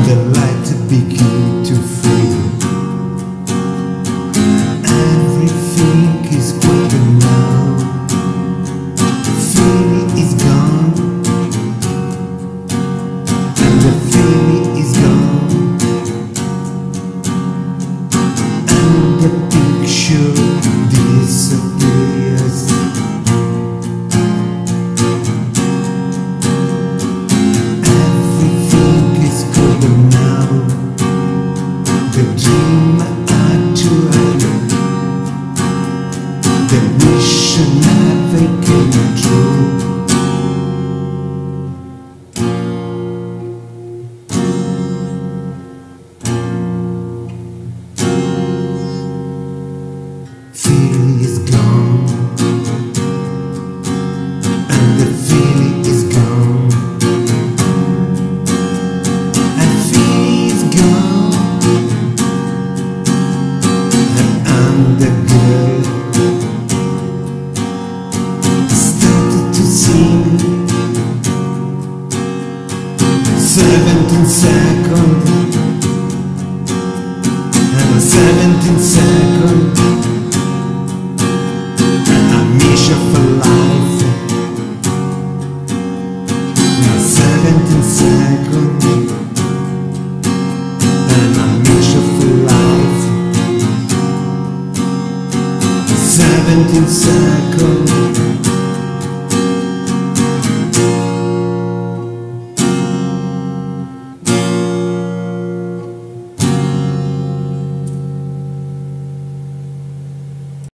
the light begin to fade. Everything is quiet now. Feeling is gone, and the feeling is gone, and the picture disappears. Everything is golden now. The dream had to end. The wish never came true. Feeling is gone, and the feeling is gone, and feeling is gone, and I'm the girl started to sing. 17 seconds, and 17 seconds, and I miss you for life. Now 17 seconds, and I miss you for life. 17 seconds.